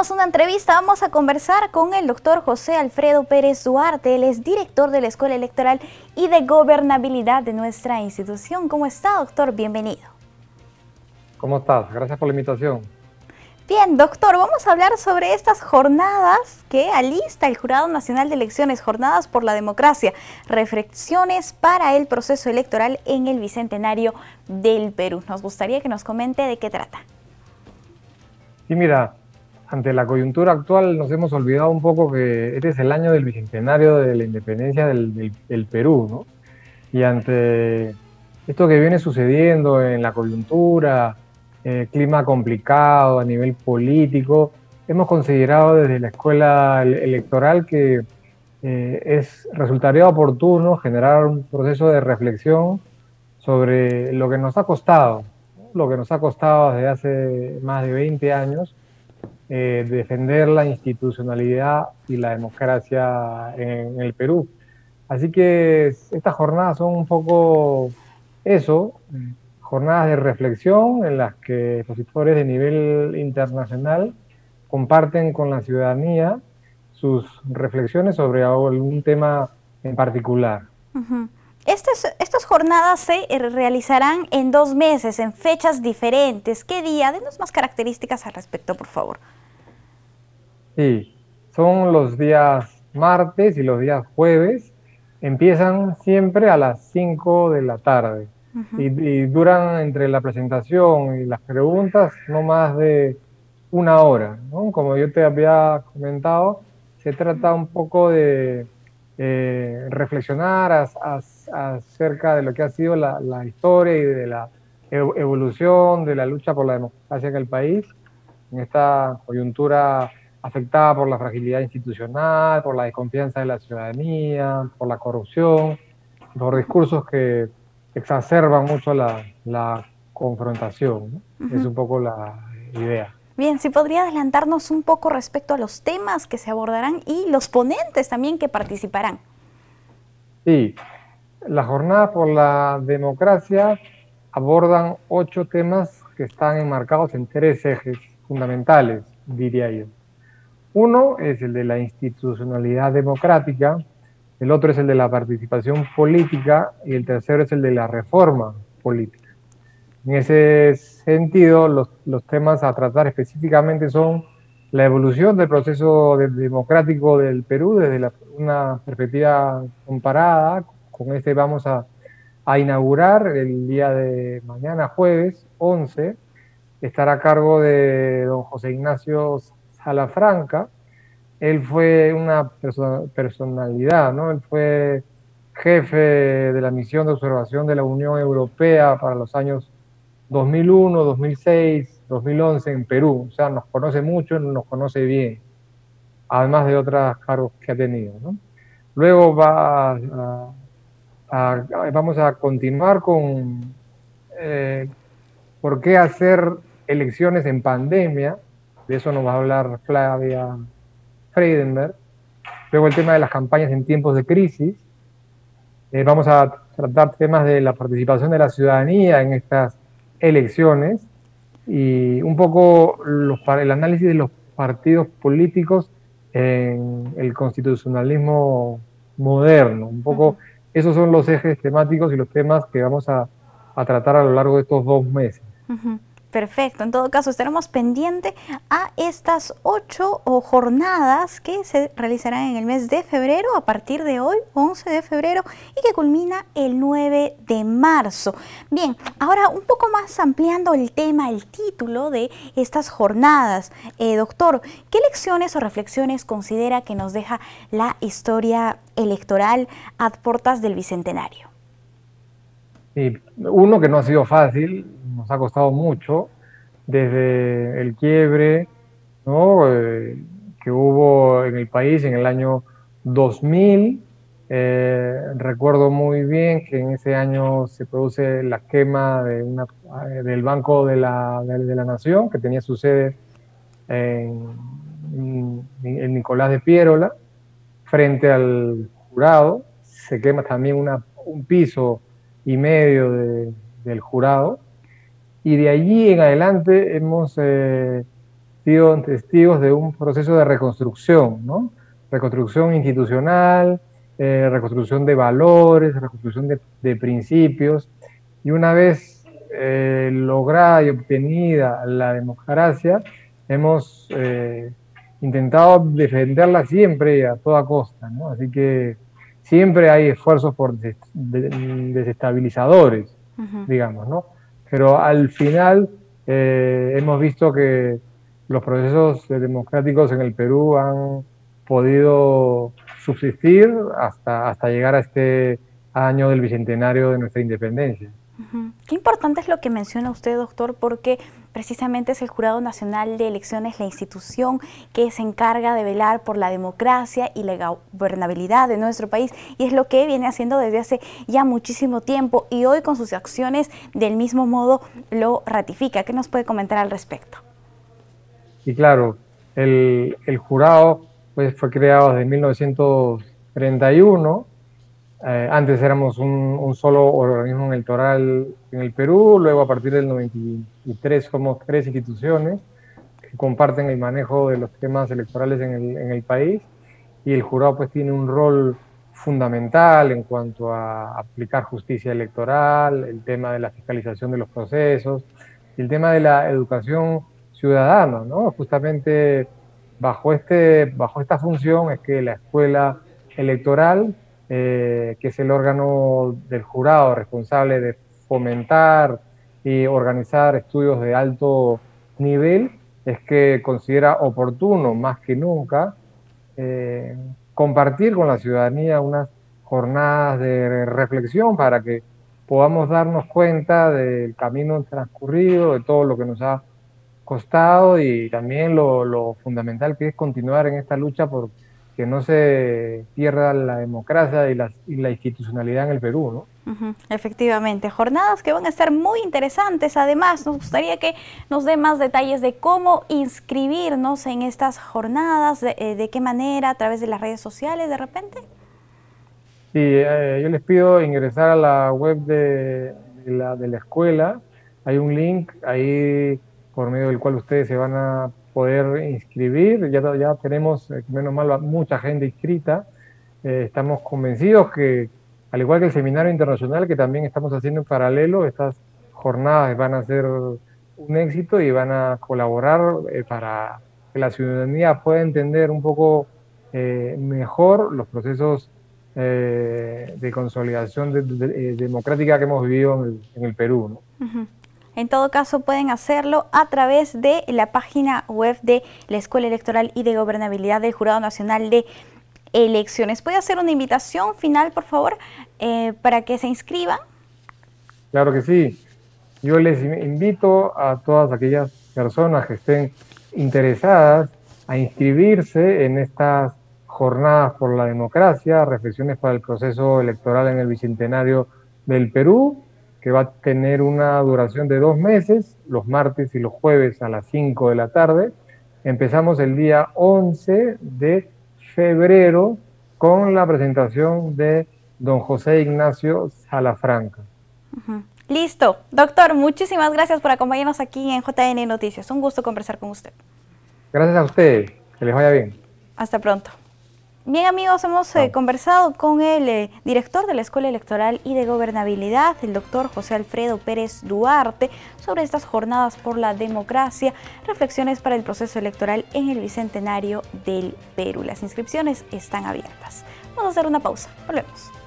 tenemos una entrevista. Vamos a conversar con el doctor José Alfredo Pérez Duarte. Él es director de la Escuela Electoral y de Gobernabilidad de nuestra institución. ¿Cómo está, doctor? Bienvenido. ¿Cómo estás? Gracias por la invitación. Bien, doctor, vamos a hablar sobre estas jornadas que alista el Jurado Nacional de Elecciones, Jornadas por la Democracia, reflexiones para el proceso electoral en el Bicentenario del Perú. Nos gustaría que nos comente de qué trata. Y mira, ante la coyuntura actual nos hemos olvidado un poco que este es el año del Bicentenario de la Independencia del Perú, ¿no? Y ante esto que viene sucediendo en la coyuntura, clima complicado a nivel político, hemos considerado desde la Escuela Electoral que resultaría oportuno generar un proceso de reflexión sobre lo que nos ha costado, ¿no? Lo que nos ha costado desde hace más de 20 años defender la institucionalidad y la democracia en el Perú. Así que estas jornadas son un poco eso, jornadas de reflexión en las que expositores de nivel internacional comparten con la ciudadanía sus reflexiones sobre algún tema en particular. Estas jornadas se realizarán en 2 meses, en fechas diferentes. ¿Qué día? Denos más características al respecto, por favor. Sí, son los días martes y los días jueves. Empiezan siempre a las 5 de la tarde y duran entre la presentación y las preguntas no más de 1 hora, ¿no? Como yo te había comentado, se trata un poco de reflexionar acerca de lo que ha sido la historia y de la evolución de la lucha por la democracia en el país, en esta coyuntura afectada por la fragilidad institucional, por la desconfianza de la ciudadanía, por la corrupción, por discursos que exacerban mucho la confrontación, ¿no? Es un poco la idea. Bien, si podría adelantarnos un poco respecto a los temas que se abordarán y los ponentes también que participarán. Sí, las jornadas por la democracia abordan 8 temas que están enmarcados en 3 ejes fundamentales, diría yo. Uno es el de la institucionalidad democrática, el otro es el de la participación política y el tercero es el de la reforma política. En ese sentido, los temas a tratar específicamente son la evolución del proceso democrático del Perú desde una perspectiva comparada. Con este vamos a inaugurar el día de mañana, jueves 11, estará a cargo de don José Ignacio Salafranca. Él fue una personalidad, ¿no? Él fue jefe de la misión de observación de la Unión Europea para los años 2001, 2006, 2011 en Perú. O sea, nos conoce mucho, nos conoce bien, además de otros cargos que ha tenido, ¿no? Luego vamos a continuar con por qué hacer elecciones en pandemia. De eso nos va a hablar Flavia Freidenberg. Luego el tema de las campañas en tiempos de crisis. Vamos a tratar temas de la participación de la ciudadanía en estas elecciones y un poco el análisis de los partidos políticos en el constitucionalismo moderno. Un poco esos son los ejes temáticos y los temas que vamos a tratar a lo largo de estos 2 meses. Perfecto, en todo caso estaremos pendientes a estas 8 jornadas que se realizarán en el mes de febrero, a partir de hoy, 11 de febrero, y que culmina el 9 de marzo. Bien, ahora un poco más ampliando el tema, el título de estas jornadas. Doctor, ¿qué lecciones o reflexiones considera que nos deja la historia electoral a puertas del Bicentenario? Sí, uno, que no ha sido fácil, nos ha costado mucho, desde el quiebre, ¿no? Que hubo en el país en el año 2000. Recuerdo muy bien que en ese año se produce la quema del Banco de la Nación, que tenía su sede en Nicolás de Piérola, frente al jurado. Se quema también un piso y medio del jurado, y de allí en adelante hemos sido testigos de un proceso de reconstrucción, ¿no? Reconstrucción institucional, reconstrucción de valores, reconstrucción de principios, y una vez lograda y obtenida la democracia, hemos intentado defenderla siempre y a toda costa, ¿no? Así que siempre hay esfuerzos por desestabilizadores, digamos, ¿no? Pero al final hemos visto que los procesos democráticos en el Perú han podido subsistir hasta llegar a este año del bicentenario de nuestra independencia. Qué importante es lo que menciona usted, doctor, porque precisamente es el Jurado Nacional de Elecciones la institución que se encarga de velar por la democracia y la gobernabilidad de nuestro país, y es lo que viene haciendo desde hace ya muchísimo tiempo, y hoy con sus acciones del mismo modo lo ratifica. ¿Qué nos puede comentar al respecto? Y claro, el jurado pues, fue creado desde 1931. Antes éramos un solo organismo electoral en el Perú, luego a partir del 93 somos 3 instituciones que comparten el manejo de los temas electorales en el país, y el jurado pues tiene un rol fundamental en cuanto a aplicar justicia electoral, el tema de la fiscalización de los procesos, y el tema de la educación ciudadana, ¿no? Justamente bajo esta función es que la escuela electoral, que es el órgano del jurado responsable de fomentar y organizar estudios de alto nivel, es que considera oportuno más que nunca compartir con la ciudadanía unas jornadas de reflexión para que podamos darnos cuenta del camino transcurrido, de todo lo que nos ha costado, y también lo fundamental que es continuar en esta lucha por que no se pierda la democracia y la institucionalidad en el Perú, ¿no? Efectivamente, jornadas que van a estar muy interesantes. Además, nos gustaría que nos dé más detalles de cómo inscribirnos en estas jornadas, de qué manera, a través de las redes sociales de repente. Sí, yo les pido ingresar a la web de la escuela. Hay un link ahí por medio del cual ustedes se van a poder inscribir. Ya tenemos, menos mal, mucha gente inscrita. Estamos convencidos que, al igual que el seminario internacional que también estamos haciendo en paralelo, estas jornadas van a ser un éxito y van a colaborar para que la ciudadanía pueda entender un poco mejor los procesos de consolidación democrática que hemos vivido en el Perú, ¿no? En todo caso, pueden hacerlo a través de la página web de la Escuela Electoral y de Gobernabilidad del Jurado Nacional de Elecciones. ¿Puede hacer una invitación final, por favor, para que se inscriban? Claro que sí. Yo les invito a todas aquellas personas que estén interesadas a inscribirse en estas jornadas por la democracia, reflexiones para el proceso electoral en el Bicentenario del Perú, que va a tener una duración de 2 meses, los martes y los jueves a las 5 de la tarde. Empezamos el día 11 de febrero con la presentación de don José Ignacio Salafranca. Listo. Doctor, muchísimas gracias por acompañarnos aquí en JN Noticias. Un gusto conversar con usted. Gracias a ustedes. Que les vaya bien. Hasta pronto. Bien, amigos, hemos conversado con el director de la Escuela Electoral y de Gobernabilidad, el doctor José Alfredo Pérez Duarte, sobre estas jornadas por la democracia, reflexiones para el proceso electoral en el Bicentenario del Perú. Las inscripciones están abiertas. Vamos a hacer una pausa. Volvemos.